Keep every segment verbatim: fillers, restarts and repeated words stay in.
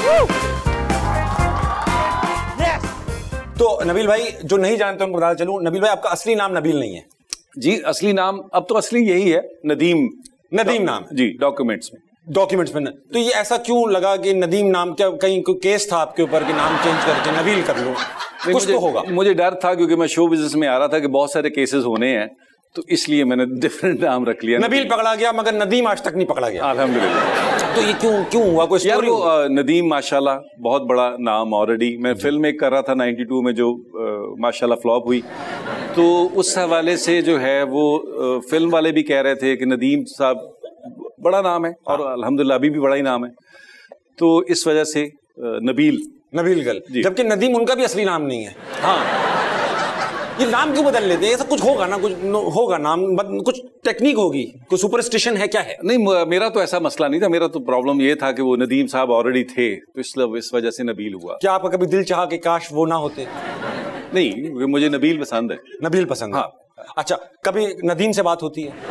तो नबील भाई, जो नहीं जानते उनको बता चलूं, नबील भाई आपका असली नाम नबील नहीं है जी। असली नाम अब तो असली यही है, नदीम। नदीम नाम जी, डॉक्यूमेंट्स में डॉक्यूमेंट्स में। तो ये ऐसा क्यों लगा कि नदीम नाम, क्या कहीं कोई केस था आपके ऊपर कि नाम चेंज करके नबील कर लो? कुछ तो होगा। मुझे डर था क्योंकि मैं शो बिजनेस में आ रहा था कि बहुत सारे केसेस होने हैं, तो इसलिए मैंने डिफरेंट नाम रख लिया। नबील पकड़ा गया मगर नदीम आज तक नहीं पकड़ा गया। अल्हम्दुलिल्लाह। तो ये क्यों क्यों हुआ? कोई यार स्टोरी? वो नदीम माशाल्लाह बहुत बड़ा नाम ऑलरेडी। मैं फिल्म एक कर रहा था बानवे में जो आ, माशाल्लाह फ्लॉप हुई, तो उस हवाले से जो है वो आ, फिल्म वाले भी कह रहे थे कि नदीम साहब बड़ा नाम है और अल्हम्दुलिल्लाह अभी भी बड़ा ही नाम है, तो इस वजह से नबील नबील गल, जबकि नदीम उनका भी असली नाम नहीं है। हाँ, ये नाम क्यों बदल लेते हैं? ऐसा कुछ होगा ना, कुछ होगा नाम, कुछ टेक्निक होगी, कुछ सुपरस्टिशन है, क्या है? नहीं, मेरा तो ऐसा मसला नहीं था। मेरा तो प्रॉब्लम ये था कि वो नदीम साहब ऑलरेडी थे, तो इसलिए इस वजह से नबील हुआ। क्या आपका कभी दिल चाहा कि काश वो ना होते? नहीं, मुझे नबील पसंद है। नबील पसंद है। हाँ। अच्छा, कभी नदीम से बात होती है?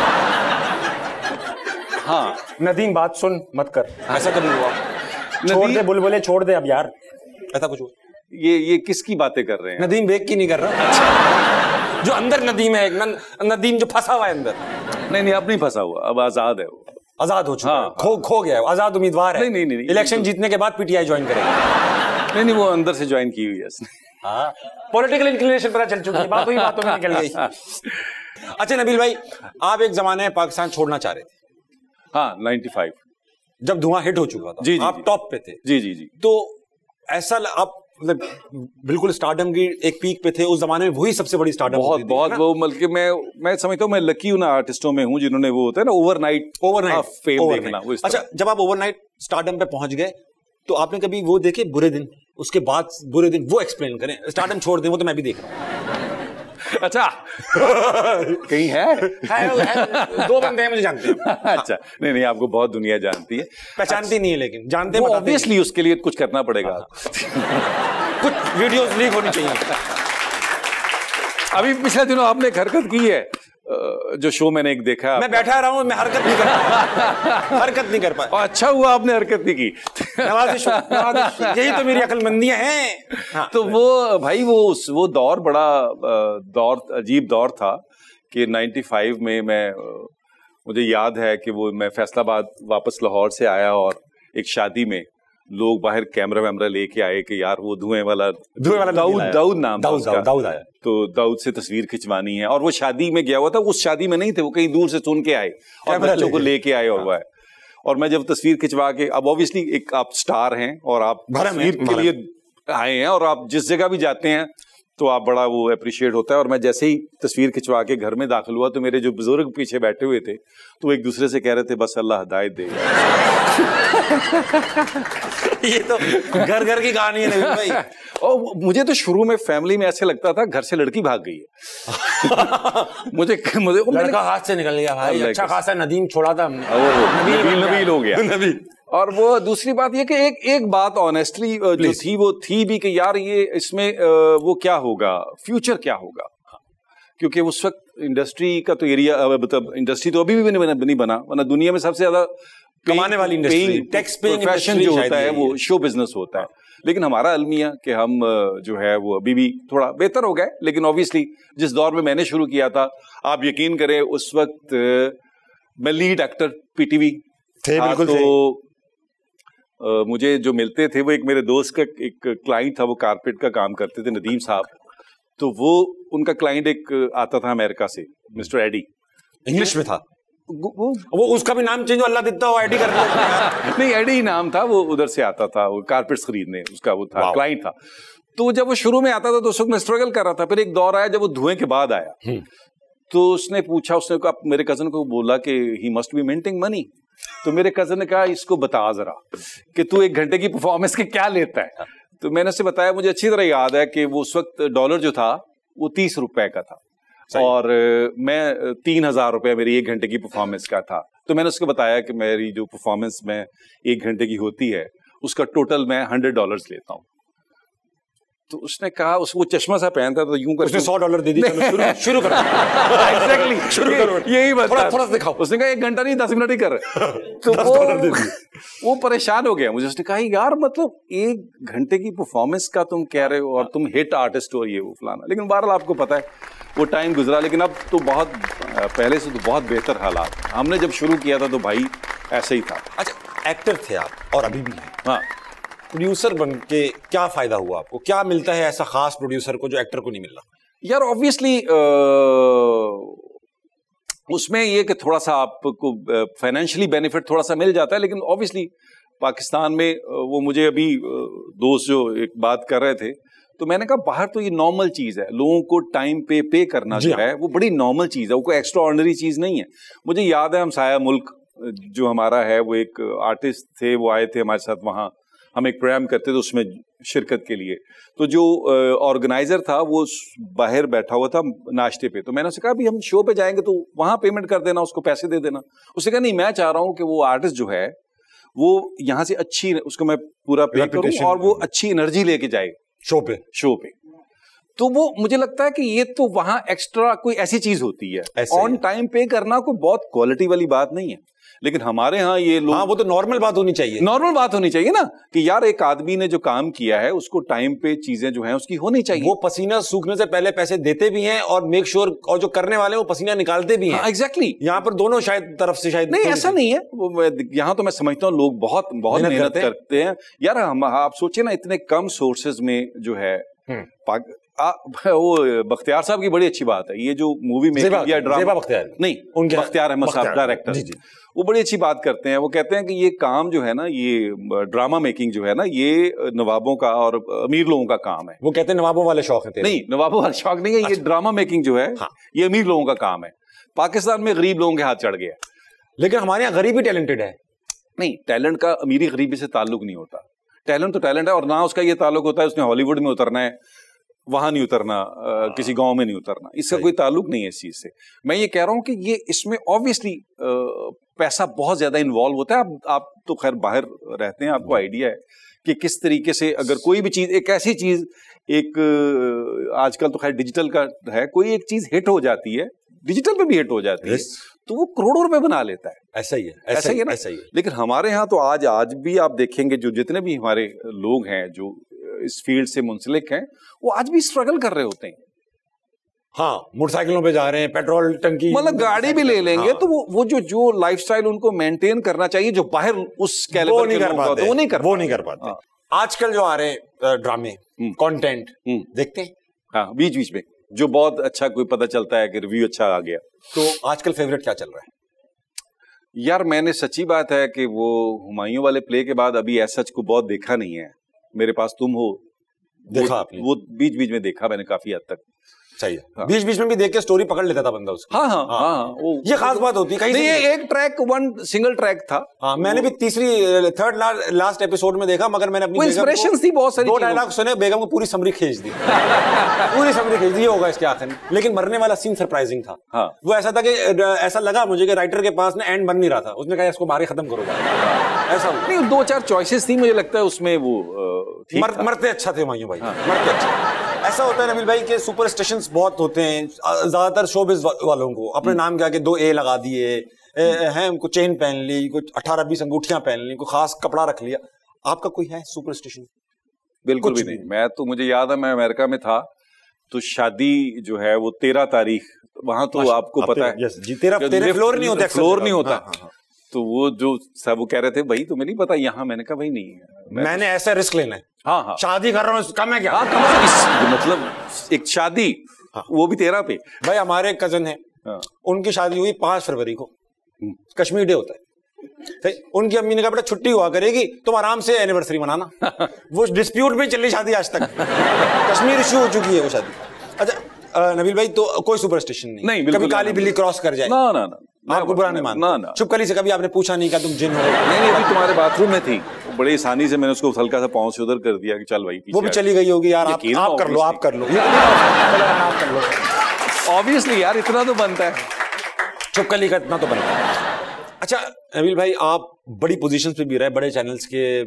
हाँ, नदीम बात सुन मत कर, ऐसा कभी हुआ? छोड़ दे बुलबुले, छोड़ दे अब यार, ऐसा कुछ हुआ? ये ये किसकी बातें कर रहे हैं? नदीम बेग की नहीं कर रहा, जो अंदर नदीम है, एक नदीम जो फंसा हुआ है अंदर। नहीं नहीं, अब नहीं फंसा हुआ, अब आजाद है वो। आजाद हो चुका है, खो खो गया है, आजाद उम्मीदवार है। नहीं नहीं नहीं, इलेक्शन जीतने के बाद पीटीआई ज्वाइन करेगा। नहीं नहीं, वो अंदर से ज्वाइन की हुई है इसने। हाँ, पॉलिटिकल इंक्लिनेशन पता चल चुकी है, बात हुई बातों में निकल गई। अच्छा नबील भाई, आप एक जमाने में पाकिस्तान छोड़ना चाह रहे थे। हाँ, पचानवे जब धुआं हिट हो चुका था। जी, जी, आप टॉप पे थे। जी जी जी। तो ऐसा आप मतलब बिल्कुल स्टारडम की एक पीक पे थे उस जमाने में, वही सबसे बड़ी स्टारडम बहुत बहुत वो, बल्कि मैं मैं समझता हूँ मैं लकी हूँ ना आर्टिस्टों में हूँ जिन्होंने वो होता है ना ओवरनाइट ओवरनाइट फेम देखना। अच्छा, जब आप ओवरनाइट स्टारडम पे पहुंच गए तो आपने कभी वो देखे बुरे दिन, उसके बाद बुरे दिन, वो एक्सप्लेन करें। स्टारडम छोड़ दें, वो तो मैं भी देख रहा हूँ। अच्छा कहीं है? है, है दो बंदे हैं मुझे जानते हैं। अच्छा, नहीं नहीं, आपको बहुत दुनिया जानती है, पहचानती नहीं है, लेकिन जानते हैं। ऑब्वियसली उसके लिए कुछ करना पड़ेगा। कुछ वीडियोस लीक होनी चाहिए। अभी पिछले दिनों आपने एक हरकत की है, जो शो मैंने एक देखा, मैं बैठा रहा हूं, मैं हरकत नहीं कर पाया। हरकत नहीं कर पाया। अच्छा हुआ आपने हरकत नहीं की। नवाज़िश, नवाज़िश, यही तो मेरी अक्लमंदियां हैं। हाँ। तो वो भाई वो वो दौर बड़ा दौर अजीब दौर था कि पचानवे में मैं मुझे याद है कि वो मैं फैसलाबाद वापस लाहौर से आया और एक शादी में लोग बाहर कैमरा वैमरा लेके आए कि यार वो धुएं वाला धुएं वाला दाऊद दाऊद नाम दाऊद दाऊद आया, तो दाऊद से तस्वीर खिंचवानी है। और वो शादी में गया हुआ था, उस शादी में नहीं थे, वो कहीं दूर से सुन के आए और बच्चों को लेके आए। और वह और मैं जब तस्वीर खिंचवा के, अब ऑब्वियसली एक आप स्टार हैं और आप तस्वीर के लिए आए हैं और आप जिस जगह भी जाते हैं तो आप बड़ा वो अप्रिशिएट होता है। और मैं जैसे ही तस्वीर खिंचवा के घर में दाखिल हुआ तो मेरे जो बुजुर्ग पीछे बैठे हुए थे तो एक दूसरे से कह रहे थे बस अल्लाह हिदायत दे। ये तो घर घर की कहानी है भाई। और मुझे तो शुरू में फैमिली में ऐसे लगता था घर से लड़की भाग गई है। मुझे मुझे लड़का हाथ से निकल गया भाई, अच्छा खासा नदीम छोड़ा था हमने, नबील नबील हो गया नबील। और वो दूसरी बात ये कि एक एक बात ऑनेस्टली जो थी वो थी भी कि यार ये इसमें वो क्या होगा, फ्यूचर क्या होगा, क्योंकि उस वक्त इंडस्ट्री का तो एरिया, मतलब इंडस्ट्री तो अभी भी नहीं बना नहीं बना वरना दुनिया में सबसे ज्यादा कमाने वाली इंडस्ट्री, टैक्स पेइंग प्रोफेशन जो होता है वो शो बिजनेस होता है। लेकिन हमारा अलमिया कि हम जो है वो अभी भी थोड़ा बेहतर हो गए, लेकिन ऑब्वियसली जिस दौर में मैंने शुरू किया था, आप यकीन करें उस वक्त मैं लीड एक्टर पीटीवी थे, बिल्कुल तो Uh, मुझे जो मिलते थे वो एक मेरे दोस्त का एक क्लाइंट था, वो कारपेट का काम करते थे, नदीम साहब। तो वो उनका क्लाइंट एक आता था अमेरिका से, मिस्टर एडी, इंग्लिश में था वो, वो उसका भी नाम चेंज, अल्लाह देता हो एडी कर नहीं एडी ही नाम था, वो उधर से आता था, वो कारपेट्स खरीदने, उसका वो था क्लाइंट था। तो जब वो शुरू में आता था तो उस वक्त मैं स्ट्रगल कर रहा था। फिर एक दौर आया जब वो धुएं के बाद आया तो उसने पूछा, उसने मेरे कजन को बोला कि he must be minting money. तो मेरे कजन ने कहा इसको बता जरा कि तू एक घंटे की परफॉर्मेंस के क्या लेता है। तो मैंने उससे बताया, मुझे अच्छी तरह याद है कि वो उस वक्त डॉलर जो था वो तीस रुपए का था और मैं तीन हजार रुपए मेरी एक घंटे की परफॉर्मेंस का था। तो मैंने उसको बताया कि मेरी जो परफॉर्मेंस में एक घंटे की होती है उसका टोटल मैं हंड्रेड डॉलर्स लेता हूँ। तो उसने कहा, उस वो चश्मा सा पहनता तो यूं कर, उसने सौ डॉलर दे दी, शुरू शुरू कर एग्जैक्टली शुरू करो, यही बात, थोड़ा थोड़ा दिखाओ। उसने कहा एक घंटा नहीं दस मिनट ही कर। तो वो वो परेशान हो गया मुझे। उसने कहा यार मतलब एक घंटे की परफॉर्मेंस का तुम कह रहे हो और तुम हिट आर्टिस्ट हो, ये वो फलाना। लेकिन बहरहाल आपको पता है वो टाइम गुजरा, लेकिन अब तो बहुत पहले से तो बहुत बेहतर हालात। हमने जब शुरू किया था तो भाई ऐसे ही था। अच्छा, एक्टर थे आप और अभी भी हैं। हाँ, प्रोड्यूसर बन के क्या फायदा हुआ आपको? क्या मिलता है ऐसा खास प्रोड्यूसर को जो एक्टर को नहीं मिल रहा? यार ऑब्वियसली उसमें ये कि थोड़ा सा आपको फाइनेंशियली बेनिफिट थोड़ा सा मिल जाता है, लेकिन ऑब्वियसली पाकिस्तान में वो मुझे अभी दोस्त जो एक बात कर रहे थे, तो मैंने कहा बाहर तो ये नॉर्मल चीज है, लोगों को टाइम पे पे करना जो है वो बड़ी नॉर्मल चीज है, वो कोई एक्स्ट्रा ऑर्डिनरी चीज नहीं है। मुझे याद है हम साया मुल्क जो हमारा है, वो एक आर्टिस्ट थे, वो आए थे हमारे साथ, वहाँ हम एक प्रोग्राम करते थे उसमें शिरकत के लिए। तो जो ऑर्गेनाइजर था वो बाहर बैठा हुआ था नाश्ते पे, तो मैंने उससे कहा भी हम शो पे जाएंगे तो वहां पेमेंट कर देना, उसको पैसे दे देना। उसने कहा नहीं, मैं चाह रहा हूँ कि वो आर्टिस्ट जो है वो यहाँ से अच्छी, उसको मैं पूरा पे करूँ और वो अच्छी एनर्जी लेके जाए शो पे शो पे तो वो मुझे लगता है कि ये तो वहां एक्स्ट्रा कोई ऐसी चीज होती है। ऑन टाइम पे करना कोई बहुत क्वालिटी वाली बात नहीं है, लेकिन हमारे यहाँ ये लोग, हाँ, वो तो नॉर्मल बात होनी चाहिए, नॉर्मल बात होनी चाहिए ना कि यार एक आदमी ने जो काम किया है उसको टाइम पे चीजें जो हैं उसकी होनी चाहिए। वो पसीना सूखने से पहले पैसे देते भी हैं और मेक श्योर sure, और जो करने वाले वो पसीना निकालते भी हैं। Exactly exactly. यहाँ पर दोनों शायद तरफ से शायद नहीं, ऐसा नहीं है। यहाँ तो मैं समझता हूँ लोग बहुत बहुत मेहनत करते, करते हैं यार। हम आप सोचिए ना, इतने कम सोर्सेज में जो है आ, वो बख्तियार साहब की बड़ी अच्छी बात है, ये जो मूवी मेकिंग या ड्रामा, बख्तियार नहीं उनके बख्तियार अहमद साहब डायरेक्टर, वो बड़ी अच्छी बात करते हैं। वो कहते हैं कि ये काम जो है ना, ये ड्रामा मेकिंग जो है ना, ये नवाबों का और अमीर लोगों का काम है। वो कहते हैं नवाबों वाले शौक है। नहीं, नवाबों वाले शौक नहीं है। अच्छा। ये ड्रामा मेकिंग जो है, हाँ। ये अमीर लोगों का काम है। पाकिस्तान में गरीब लोगों के हाथ चढ़ गया, लेकिन हमारे यहाँ गरीब ही टैलेंटेड है। नहीं, टैलेंट का अमीरी गरीबी से ताल्लुक नहीं होता। टैलेंट तो टैलेंट है, और ना उसका ये ताल्लुक होता है उसने हॉलीवुड में उतरना है, वहां नहीं उतरना, आ, किसी गांव में नहीं उतरना, इसका कोई ताल्लुक नहीं है इस चीज से। मैं ये कह रहा हूं कि ये इसमें ऑब्वियसली पैसा बहुत ज्यादा इन्वॉल्व होता है। आप, आप तो खैर बाहर रहते हैं, आपको आइडिया है कि किस तरीके से अगर कोई भी चीज, एक ऐसी चीज, एक आजकल तो खैर डिजिटल का है, कोई एक चीज हिट हो जाती है, डिजिटल पे भी हिट हो जाती है, तो वो करोड़ों रुपए बना लेता है। ऐसा ही है, ऐसा ही है ना, ऐसा ही है। लेकिन हमारे यहाँ तो आज आज भी आप देखेंगे, जो जितने भी हमारे लोग हैं जो इस फील्ड से मुंसलिक हैं, वो आज भी स्ट्रगल कर रहे होते हैं। हाँ, मोटरसाइकिलों पे जा रहे हैं, पेट्रोल टंकी, मतलब गाड़ी भी ले लेंगे, हाँ। तो वो वो जो जो लाइफस्टाइल उनको मेंटेन करना चाहिए, जो बाहर उस कैलिबर के लोग होते हैं, वो नहीं कर वो नहीं कर पाते। हाँ। आजकल जो आ रहे हैं ड्रामे, कंटेंट देखते हैं, हाँ, बीच बीच में जो बहुत अच्छा कोई पता चलता है कि रिव्यू अच्छा आ गया। तो आजकल फेवरेट क्या चल रहा है? यार मैंने, सच्ची बात है कि वो हुमायूं वाले प्ले के बाद अभी ऐसा को बहुत देखा नहीं है। मेरे पास तुम हो देखा आपने? वो बीच बीच में देखा मैंने काफी हद तक। सही है, हाँ। बीच बीच में भी देख के स्टोरी पकड़ लेता था बंदा उसको। हाँ हाँ हाँ, हाँ वो ये खास बात होती है कहीं नहीं, ये एक ट्रैक, वन सिंगल ट्रैक था। हाँ, मैंने भी तीसरी थर्ड लास्ट एपिसोड में देखा, मगर मैंने अपनी इंस्पिरेशंस थी बहुत सारी, दो डायलॉग सुने, बेगम को पूरी समरी खींच दी पूरी समरी खींच दी होगा इसके आखिर में। लेकिन मरने वाला सीन सरप्राइजिंग था। हाँ। वो ऐसा था कि ऐसा लगा मुझे कि राइटर के पास ना एंड बन नहीं रहा था, उसने कहा इसको मारे खत्म करो, ऐसा नहीं। दो चार चॉइसेस थी, मुझे लगता है उसमें वो मरते अच्छा थे हुमायूं भाई, मरते अच्छा। ऐसा होता है नबील भाई के सुपरस्टिशंस बहुत होते हैं, ज्यादातर शोबिज वालों को अपने नाम के आगे दो ए लगा दिए हैं, उनको चेन पहन ली, कुछ अठारह बीस अंगूठियां पहन ली, कोई खास कपड़ा रख लिया। आपका कोई है सुपरस्टिशन? बिल्कुल भी नहीं। मैं तो, मुझे याद है मैं अमेरिका में था, तो शादी जो है वो तेरह तारीख, वहां तो आपको पता है जी, तेरह तेरह फ्लोर नहीं होता, फ्लोर नहीं होता। तो वो जो सब वो कह रहे थे भाई तुम्हें नहीं पता यहाँ, मैंने कहा भाई नहीं है, मैंने ऐसा रिस्क लेना है। हाँ हाँ, शादी कर रहा हूँ, कम है क्या? हाँ, कम है, मतलब एक शादी, हाँ। वो भी तेरह पे। भाई हमारे एक कजन है, हाँ। उनकी शादी हुई पांच फरवरी को, कश्मीर डे होता है। उनकी अम्मी ने कहा बेटा छुट्टी हुआ करेगी, तुम आराम से एनिवर्सरी मनाना। वो डिस्प्यूट में चली शादी आज तक, कश्मीर इश्यू हो चुकी है वो शादी। अच्छा नबील भाई, तो कोई सुपरस्टिशन नहीं? नहीं, कभी काली बिल्ली क्रॉस कर जाए? ना ना ना, आपको बुरा नहीं मानता? ना ना। चुपकली से कभी आपने पूछा नहीं क्या तुम जिन हो? नहीं नहीं, अभी तुम्हारे बाथरूम में थी, बड़ी आसानी से मैंने उसको हल्का सा पाँव से उधर कर दिया कि चल भाई, वो भी चली गई होगी यार, आप, आप कर लो, आप कर लो, आप कर लो। ऑब्वियसली यार, इतना तो बनता है, चुपकली का इतना तो बनता है। अच्छा नबील भाई, आप बड़ी पोजीशंस पे भी रहे, बड़े चैनल्स के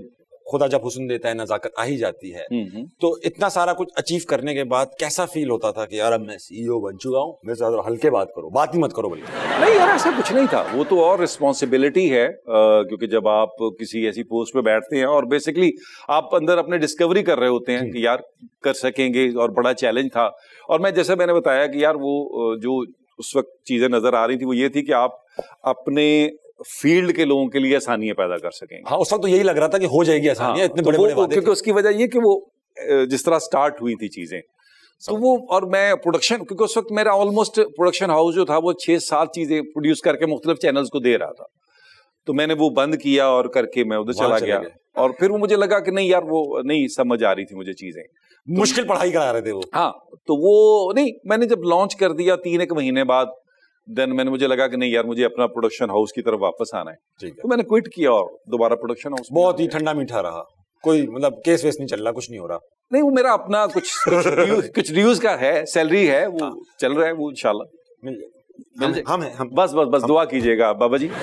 खुदा जब हुस्न देता है नजाकत आ ही जाती है। तो इतना सारा कुछ अचीव करने के बाद कैसा फील होता था कि यार अब मैं सीईओ बन चुका हूँ, मेरे साथ हल्के बात करो, बात ही मत करो बल्कि? नहीं यार, ऐसा कुछ नहीं था। वो तो और रिस्पॉन्सिबिलिटी है, क्योंकि जब आप किसी ऐसी पोस्ट पे बैठते हैं और बेसिकली आप अंदर अपने डिस्कवरी कर रहे होते हैं कि यार कर सकेंगे, और बड़ा चैलेंज था। और मैं जैसे मैंने बताया कि यार वो जो उस वक्त चीजें नजर आ रही थी वो ये थी कि आप अपने फील्ड के लोगों के लिए आसानियां पैदा कर सकेंगे। हाँ, उस वक्त तो यही लग रहा था कि हो जाएगी आसानियां। हाँ, इतने तो बड़े बड़े वादे, क्योंकि उसकी वजह ये कि वो जिस तरह स्टार्ट हुई थी चीजें, तो वो, और मैं प्रोडक्शन, क्योंकि उस वक्त मेरा ऑलमोस्ट प्रोडक्शन हाउस जो था वो छह सात चीजें प्रोड्यूस करके मुख्तलिफ चैनल्स को दे रहा था। तो मैंने वो बंद किया और करके मैं उधर चला गया, और फिर वो मुझे लगा कि नहीं यार वो नहीं समझ आ रही थी मुझे चीजें, मुश्किल पढ़ाई करा रहे थे वो। हाँ, तो वो नहीं, मैंने जब लॉन्च कर दिया तीन एक महीने बाद, देन मैंने मुझे लगा कि नहीं यार मुझे अपना प्रोडक्शन हाउस की तरफ वापस आना है, है। तो मैंने क्विट किया और दोबारा प्रोडक्शन हाउस। बहुत ही ठंडा मीठा रहा, कोई मतलब केस वेस नहीं चल रहा, कुछ नहीं हो रहा? नहीं, वो मेरा अपना कुछ कुछ ड्यूज का है, सैलरी है, वो चल रहा है, वो इंशाल्लाह मिल जाए। हम हैं, हम बस बस बस दुआ कीजिएगा बाबा जी।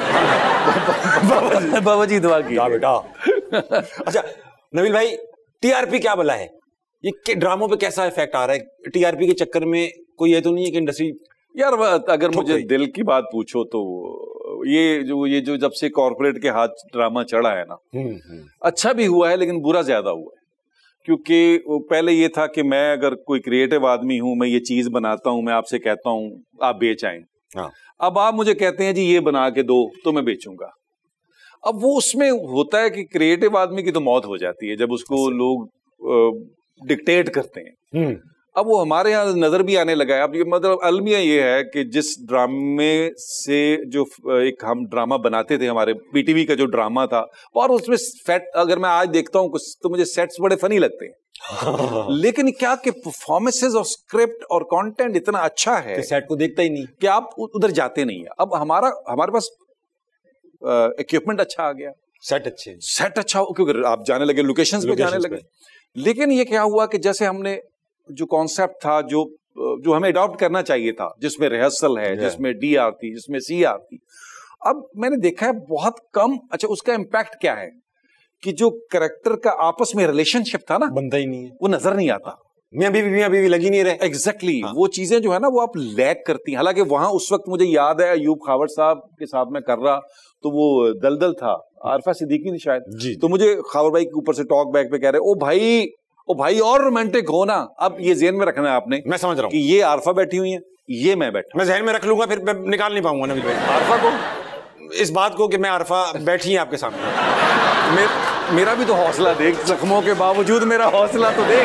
बाबा जी दुआ कीजिए बेटा। अच्छा नबील भाई, टीआरपी क्या बला है? ये ड्रामों पे कैसा इफेक्ट आ रहा है? टीआरपी के चक्कर में कोई ये तो नहीं है कि इंडस्ट्री, यार अगर मुझे दिल की बात पूछो तो ये जो ये जो जब से कॉर्पोरेट के हाथ ड्रामा चढ़ा है ना, अच्छा भी हुआ है लेकिन बुरा ज्यादा हुआ है। क्योंकि पहले ये था कि मैं अगर कोई क्रिएटिव आदमी हूं, मैं ये चीज बनाता हूं, मैं आपसे कहता हूं आप बेच आए। हाँ। अब आप मुझे कहते हैं जी ये बना के दो तो मैं बेचूंगा। अब वो उसमें होता है कि क्रिएटिव आदमी की तो मौत हो जाती है जब उसको लोग डिक्टेट करते हैं। अब वो हमारे यहाँ नजर भी आने लगा है। अब ये मतलब अलमिया ये है कि जिस ड्रामे से जो एक हम ड्रामा बनाते थे, हमारे पीटीवी का जो ड्रामा था, और उसमें सेट अगर मैं आज देखता हूँ कुछ तो मुझे सेट्स बड़े फनी लगते हैं। लेकिन क्या कि परफॉर्मेंसेज और स्क्रिप्ट और कंटेंट इतना अच्छा है कि सेट को देखता ही नहीं, कि आप उधर जाते नहीं है। अब हमारा हमारे पास इक्विपमेंट अच्छा आ गया, सेट अच्छे सेट अच्छा, क्योंकि आप जाने लगे लोकेशंस पे जाने लगे। लेकिन ये क्या हुआ कि जैसे हमने जो कॉन्सेप्ट था, जो जो हमें अडॉप्ट करना चाहिए था, जिसमें रिहर्सल है, जिसमें डी आर थी, जिसमें सी आर थी, अब मैंने देखा है बहुत कम। अच्छा, उसका इम्पैक्ट क्या है कि जो कैरेक्टर का आपस में रिलेशनशिप था ना, बनता ही नहीं है, वो नजर नहीं आता। मियां बीवी मियां बीवी लगी नहीं रहे। एग्जैक्टली exactly, हाँ। वो चीजें जो है ना वो आप लैग करती हैं। हालांकि वहां उस वक्त मुझे याद है अयूब खावर साहब के साथ में कर रहा, तो वो दलदल था, आरफा सिद्दीकी थी शायद जी। तो मुझे खावर भाई के ऊपर से टॉक बैक पे कह रहे, ओ भाई ओ भाई और रोमांटिक हो ना। अब ये ज़हन में रखना है आपने, मैं समझ रहा हूँ कि ये आरफा बैठी हुई है, ये मैं बैठा, मैं ज़हन में रख लूंगा, फिर मैं निकाल नहीं पाऊंगा नबील भाई आरफा को, इस बात को कि मैं आरफा बैठी है आपके सामने। मे, मेरा भी तो हौसला देख, जख्मों के बावजूद मेरा हौसला तो देख।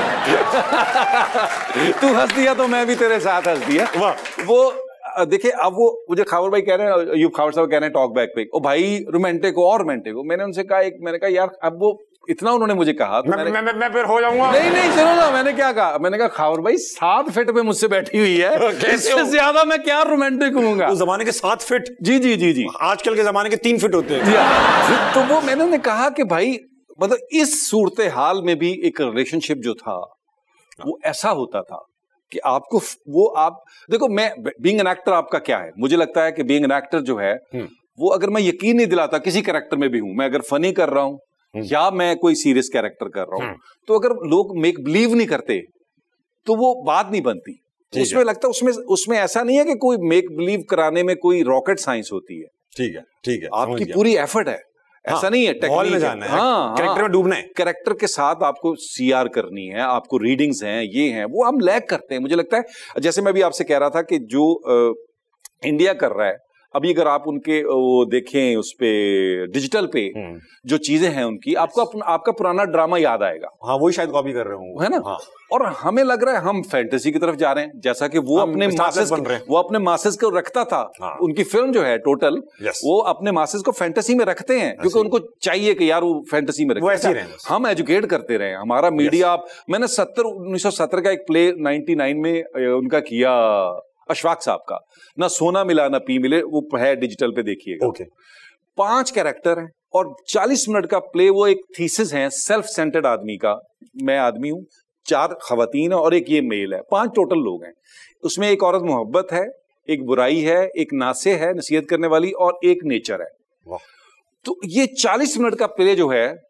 तू हंस दिया तो मैं भी तेरे साथ हंस दिया। वाह। वो देखिए, अब वो मुझे खावर भाई कह रहे हैं, अयूब खावर साहब कह रहे हैं टॉक बैक पे, ओ भाई रोमांटिक हो और रोमांटिक हो। मैंने उनसे कहा, एक मैंने कहा यार, अब वो इतना उन्होंने मुझे कहा तो मैं, मैं, मैं, मैं फिर हो जाऊंगा। नहीं नहीं सुनो ना, मैंने क्या कहा, मैंने कहा खावर भाई सात फीट पे मुझसे बैठी हुई है, इससे ज्यादा मैं क्या रोमांटिक हूँगा। उस जमाने के सात फीट? जी जी जी जी आजकल के जमाने के तीन फीट होते हैं। तो वो मैंने उन्हें कहा कि भाई मतलब इस सूरत हाल में भी एक रिलेशनशिप जो था वो ऐसा होता था कि आपको वो, आप देखो, मैं बीइंग एन एक्टर आपका क्या है, मुझे लगता है कि बीइंग एन एक्टर जो है वो, अगर मैं यकीन नहीं दिलाता किसी कैरेक्टर में भी हूं, मैं अगर फनी कर रहा हूं या मैं कोई सीरियस कैरेक्टर कर रहा हूं, तो अगर लोग मेक बिलीव नहीं करते तो वो बात नहीं बनती। उसमें लगता है उसमें उसमें ऐसा नहीं है कि कोई मेक बिलीव कराने में कोई रॉकेट साइंस होती है। ठीक है, ठीक है, आपकी पूरी एफर्ट है, ऐसा हाँ, नहीं है टेक्निक में जाना है, हाँ, कैरेक्टर में डूबना है, कैरेक्टर के साथ आपको सीआर करनी है, आपको रीडिंग्स हैं, ये हैं, वो हम लैग करते हैं। मुझे लगता है जैसे मैं भी आपसे कह रहा था कि जो आ, इंडिया कर रहा है अभी, अगर आप उनके वो देखें उस पे डिजिटल पे जो चीजें हैं उनकी, आपको अपना आपका पुराना ड्रामा याद आएगा। हाँ, वही शायद कॉपी कर रहे हूँ, है ना। हाँ। और हमें लग रहा है हम फैंटेसी की तरफ जा रहे हैं, जैसा कि वो अपने मासेस वो अपने मासेस को रखता था। हाँ। उनकी फिल्म जो है टोटल, वो अपने मासेस को फैंटेसी में रखते हैं क्योंकि उनको चाहिए कि यार वो फैंटेसी में रखे। हम एजुकेट करते रहे, हमारा मीडिया। मैंने सत्तर उन्नीस सौ सत्तर का एक प्ले नाइनटी नाइन में उनका किया, अशफाक साहब का, ना सोना मिला ना पी मिले, वो है डिजिटल पे, देखिएगा। ओके। पांच कैरेक्टर हैं और चालीस मिनट का प्ले। वो एक थीसिस है सेल्फ सेंटर्ड आदमी का, मैं आदमी हूं, चार खवातीन और एक ये मेल है, पांच टोटल लोग हैं। उसमें एक औरत मोहब्बत है, एक बुराई है, एक नासे है नसीहत करने वाली, और एक नेचर है। वाह। तो ये चालीस मिनट का प्ले जो है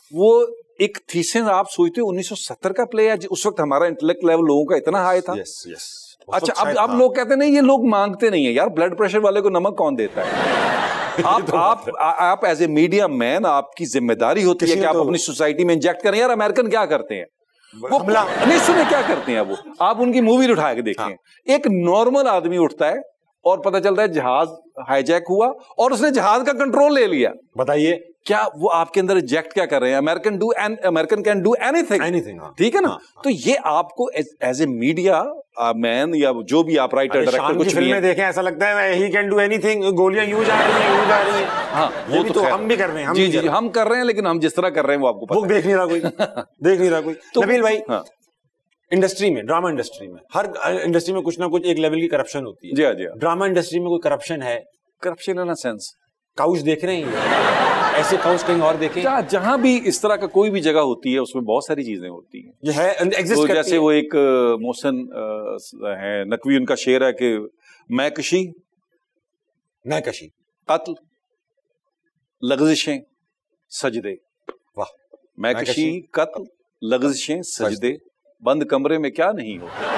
वो एक थीसिस आप सोचते हो उन्नीस सौ सत्तर का प्ले है, उस वक्त हमारा इंटेलेक्ट लेवल लोगों का इतना हाई था। yes, yes. अच्छा, अब अब लोग कहते नहीं ये लोग मांगते नहीं है यार, ब्लड प्रेशर वाले को नमक कौन देता है? आप आप आप एज ए मीडिया मैन आपकी जिम्मेदारी होती है कि आप अपनी सोसाइटी में इंजेक्ट करें। यार अमेरिकन क्या करते हैं, वो नहीं सुने क्या करते हैं वो, आप उनकी मूवी उठा के देखें। हाँ। एक नॉर्मल आदमी उठता है और पता चलता है जहाज हाईजैक हुआ और उसने जहाज का कंट्रोल ले लिया। बताइए क्या वो आपके अंदर इंजेक्ट क्या कर रहे हैं? American do and American can do anything anything ठीक है ना। हाँ, तो ये आपको एज ए मीडिया मैन या जो भी आप राइटर डायरेक्टर कुछ फिल्में देखें ऐसा लगता है ही कैन डू एनीथिंग, गोलियां यूं जा रही हैं यूं जा रही हैं। हाँ, वो तो, तो हम भी कर रहे हैं, हम जी जी हम कर रहे हैं, लेकिन हम जिस तरह कर रहे हैं वो आपको पता वो देख नहीं रहा कोई देख नहीं रहा कोई। तो नबील भाई, हाँ, इंडस्ट्री में, ड्रामा इंडस्ट्री में, हर इंडस्ट्री में कुछ ना कुछ एक लेवल की करप्शन होती है। जी हाँ जी। ड्रामा इंडस्ट्री में कोई करप्शन है? करप्शन इन अ सेंस काउच देख रहे हैं, ऐसे काउच कहीं और देखें? जहाँ जहां भी इस तरह का कोई भी जगह होती है उसमें बहुत सारी चीजें होती हैं। ये है एग्जिस्ट तो करती जैसे है। वो एक मोहसिन है नकवी, उनका शेर है कि मैं कशी मैं कशी कत्ल लग़ज़िशें सजदे। वाह। मैं कशी कत्ल लग़ज़िशें सजदे, बंद कमरे में क्या नहीं होता।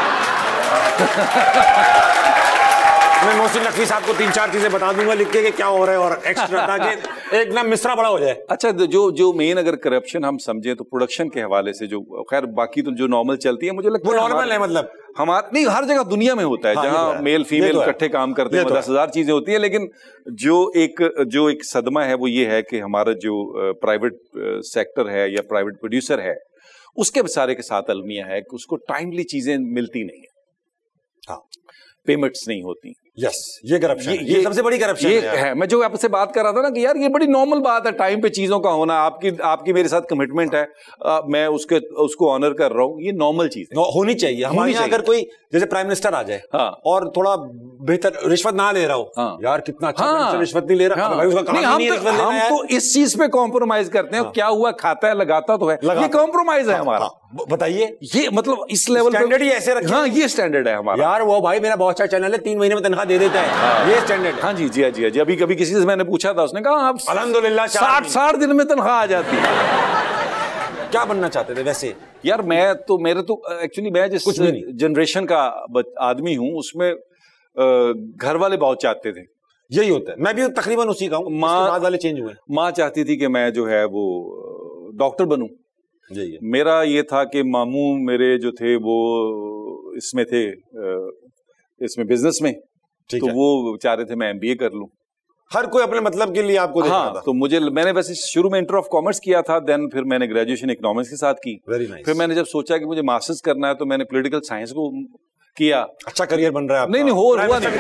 मैं मोहसिन नकवी साहब को तीन चार चीजें बता दूंगा लिख के कि क्या हो रहा है और एक्स्ट्रा, ताकि एक ना मिसरा बड़ा हो जाए। अच्छा, जो जो मेन अगर करप्शन हम समझे तो प्रोडक्शन के हवाले से, जो खैर बाकी तो जो नॉर्मल चलती है, मुझे लगता है वो नॉर्मल है, मतलब हमारा नहीं, हर जगह दुनिया में होता है। हाँ, जहाँ मेल फीमेल इकट्ठे काम करते हैं, दस हजार चीजें होती है। लेकिन जो एक जो एक सदमा है वो ये है कि हमारा जो प्राइवेट सेक्टर है या प्राइवेट प्रोड्यूसर है, उसके सारे के साथ अलमिया है कि उसको टाइमली चीजें मिलती नहीं है। हाँ, पेमेंट्स नहीं होती। यस, ये करप्शन, ये, ये, ये सबसे बड़ी करप्शन ये है, है। मैं जो आपसे बात कर रहा था ना कि यार ये बड़ी नॉर्मल बात है, टाइम पे चीजों का होना, आपकी आपकी मेरे साथ कमिटमेंट है, आ, मैं उसके उसको ऑनर कर रहा हूँ, ये नॉर्मल चीज है, होनी चाहिए। हमारे यहाँ अगर कोई जैसे प्राइम मिनिस्टर आ जाए, हाँ, और थोड़ा बेहतर रिश्वत ना ले रहा हो, हाँ, यार कितना अच्छा, हाँ, रिश्वत नहीं ले रहा, हाँ, भाई उसका काम नहीं, नहीं, हम, तो, हम तो इस चीज पे कॉम्प्रोमाइज करते हैं। हाँ, क्या हुआ, खाता है लगाता तो है, ये कॉम्प्रोमाइज है हमारा। बताइए, ये मतलब इस लेवल स्टैंडर्ड ही ऐसे रखिए। हाँ, ये स्टैंडर्ड है हमारा। यार वो भाई मेरा बहुत अच्छा चैनल है, तीन महीने में तनख्वाह दे देता है, ये स्टैंडर्ड है। हाँ जी जी जी जी। अभी कभी किसी से मैंने पूछा था, उसने कहा आप अल्हम्दुलिल्लाह साठ साठ दिन में तनख्वाह आ जाती है। क्या बनना चाहते थे वैसे? यार मैं तो मेरे तो एक्चुअली मैं जिस जनरेशन का आदमी हूँ उसमें घर वाले बहुत चाहते थे, यही होता है, मैं भी तकरीबन उसी का हूँ। माँ वाले चेंज हुए, माँ चाहती थी कि मैं जो है वो डॉक्टर बनूं। यही है। मेरा ये था कि मामू मेरे जो थे वो इसमें थे, इसमें बिजनेस में, तो वो चाह रहे थे मैं एमबीए कर लूं। हर कोई अपने मतलब के लिए आपको देखता हाँ, था। तो मुझे मैंने वैसे शुरू में इंटर ऑफ कॉमर्स किया था, देन फिर मैंने ग्रेजुएशन इकोनॉमिक्स के साथ की। Very nice. फिर मैंने जब सोचा कि मुझे मास्टर्स करना है तो मैंने पॉलिटिकल साइंस को किया। अच्छा करियर बन रहा है। नहीं नहीं हो हुआ नहीं,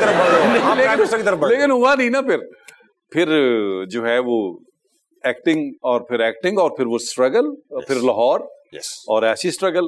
लेकिन हुआ नहीं ना। फिर फिर जो है वो एक्टिंग, और फिर एक्टिंग, और फिर वो स्ट्रगल, और फिर लाहौर, और ऐसी स्ट्रगल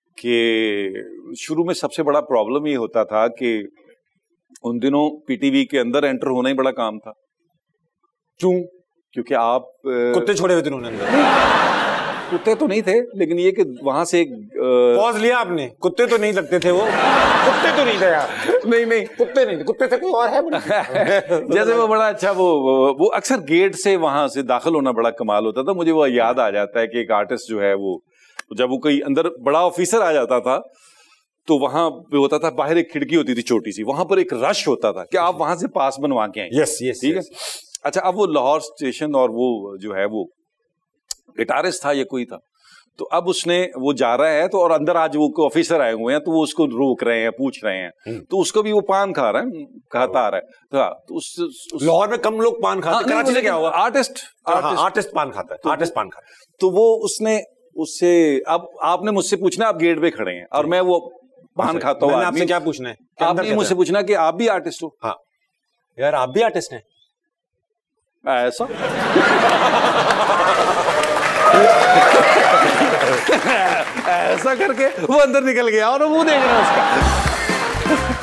कि शुरू में सबसे बड़ा प्रॉब्लम ये होता था कि उन दिनों पीटीवी के अंदर एंटर होना ही बड़ा काम था। क्यों? क्योंकि आप कुत्ते छोड़े हुए थे उन्होंने अंदर। कुत्ते तो नहीं थे, लेकिन ये कि वहां से पॉज लिया आपने, कुत्ते तो नहीं लगते थे वो, कुत्ते तो नहीं थे यार। नहीं नहीं कुत्ते नहीं थे, कुत्ते थे कोई और है। जैसे वो बड़ा अच्छा वो वो अक्सर गेट से वहां से दाखिल होना बड़ा कमाल होता था। मुझे वो याद आ जाता है कि एक आर्टिस्ट जो है वो जब वो कोई अंदर बड़ा ऑफिसर आ जाता था तो वहां पे होता था, बाहर एक खिड़की होती थी छोटी सी, वहां पर एक रश होता था कि आप वहां से पास बनवा के आए। यस यस, ठीक है। अच्छा, अब वो लाहौर स्टेशन और वो जो है वो गिटारिस्ट था, ये कोई था, तो अब उसने वो जा रहा है तो, और अंदर आज वो ऑफिसर आए हुए हैं तो वो उसको रोक रहे हैं, पूछ रहे हैं, तो उसको भी वो पान खा रहा है, खाता आ रहा है। तो, हाँ, तो उस, उस लाहौर में कम लोग पान खाते हैं, कराची से क्या हुआ, आर्टिस्ट आर्टिस्ट पान खाता है, आर्टिस्ट पान खाता है। तो वो उसने उससे, अब आपने मुझसे पूछना, आप गेट पे खड़े हैं और मैं वो पान खाता हूँ, आपसे क्या पूछना है? आपने मुझसे पूछना कि आप भी आर्टिस्ट हो? हाँ यार, आप भी आर्टिस्ट हैं? ऐसा ऐसा करके वो अंदर निकल गया और वो देख रहा है उसका।